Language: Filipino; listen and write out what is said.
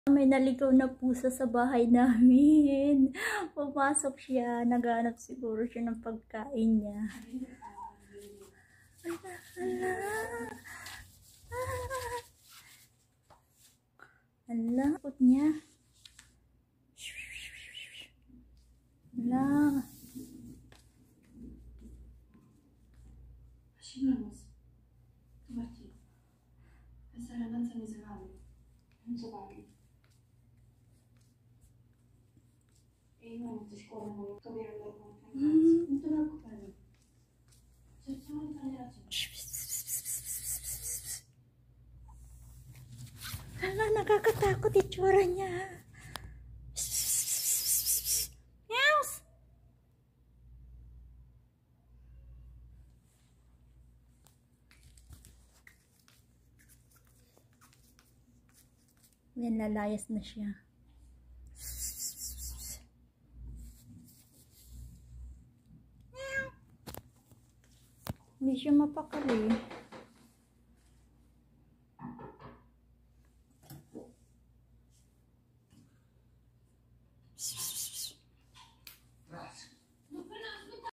May naligaw na pusa sa bahay namin. Pumasok siya. Naghanap siguro siya ng pagkain niya. Ala, takot niya. Ala. Hala, nakakatakot itsura niya. Meows! Yan, lalayas na siya. Hindi siya mapakali.